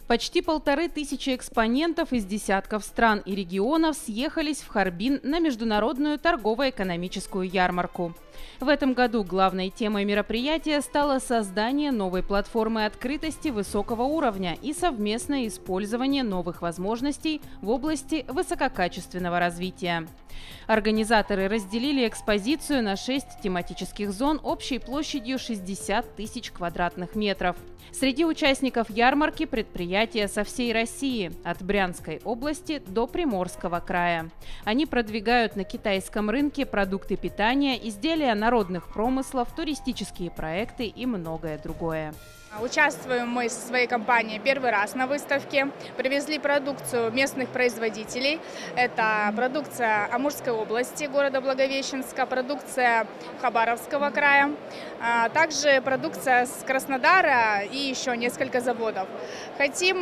Почти 1500 экспонентов из десятков стран и регионов съехались в Харбин на международную торгово-экономическую ярмарку. В этом году главной темой мероприятия стало создание новой платформы открытости высокого уровня и совместное использование новых возможностей в области высококачественного развития. Организаторы разделили экспозицию на 6 тематических зон общей площадью 60 тысяч квадратных метров. Среди участников ярмарки предприятия со всей России, от Брянской области до Приморского края. Они продвигают на китайском рынке продукты питания, изделия народных промыслов, туристические проекты и многое другое. Участвуем мы со своей компанией первый раз на выставке. Привезли продукцию местных производителей. Это продукция Амурской области, города Благовещенска, продукция Хабаровского края, также продукция с Краснодара и еще несколько заводов. Хотим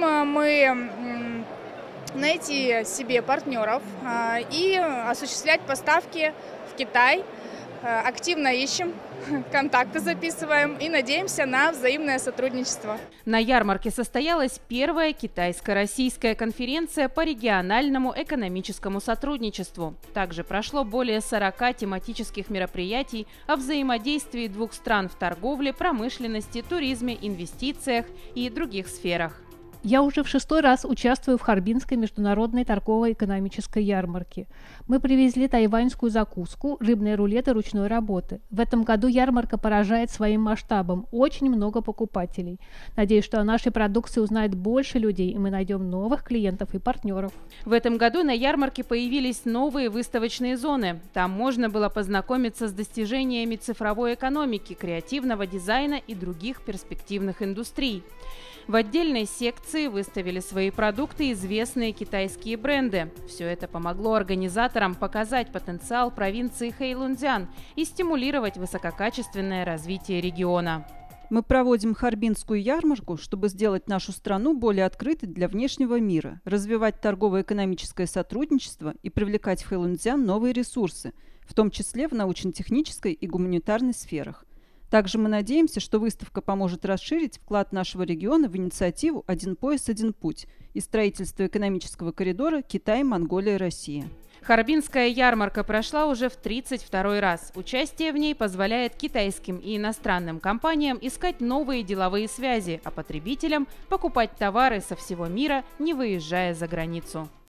мы найти себе партнеров и осуществлять поставки в Китай. Активно ищем, контакты записываем и надеемся на взаимное сотрудничество. На ярмарке состоялась первая китайско-российская конференция по региональному экономическому сотрудничеству. Также прошло более 40 тематических мероприятий о взаимодействии двух стран в торговле, промышленности, туризме, инвестициях и других сферах. Я уже в 6-й раз участвую в Харбинской международной торгово-экономической ярмарке. Мы привезли тайваньскую закуску, рыбные рулеты ручной работы. В этом году ярмарка поражает своим масштабом. Очень много покупателей. Надеюсь, что о нашей продукции узнает больше людей, и мы найдем новых клиентов и партнеров. В этом году на ярмарке появились новые выставочные зоны. Там можно было познакомиться с достижениями цифровой экономики, креативного дизайна и других перспективных индустрий. В отдельной секции выставили свои продукты известные китайские бренды. Все это помогло организаторам показать потенциал провинции Хэйлунцзян и стимулировать высококачественное развитие региона. Мы проводим Харбинскую ярмарку, чтобы сделать нашу страну более открытой для внешнего мира, развивать торгово-экономическое сотрудничество и привлекать в Хэйлунцзян новые ресурсы, в том числе в научно-технической и гуманитарной сферах. Также мы надеемся, что выставка поможет расширить вклад нашего региона в инициативу «Один пояс, один путь» и строительство экономического коридора Китай, Монголия, Россия. Харбинская ярмарка прошла уже в 32-й раз. Участие в ней позволяет китайским и иностранным компаниям искать новые деловые связи, а потребителям покупать товары со всего мира, не выезжая за границу.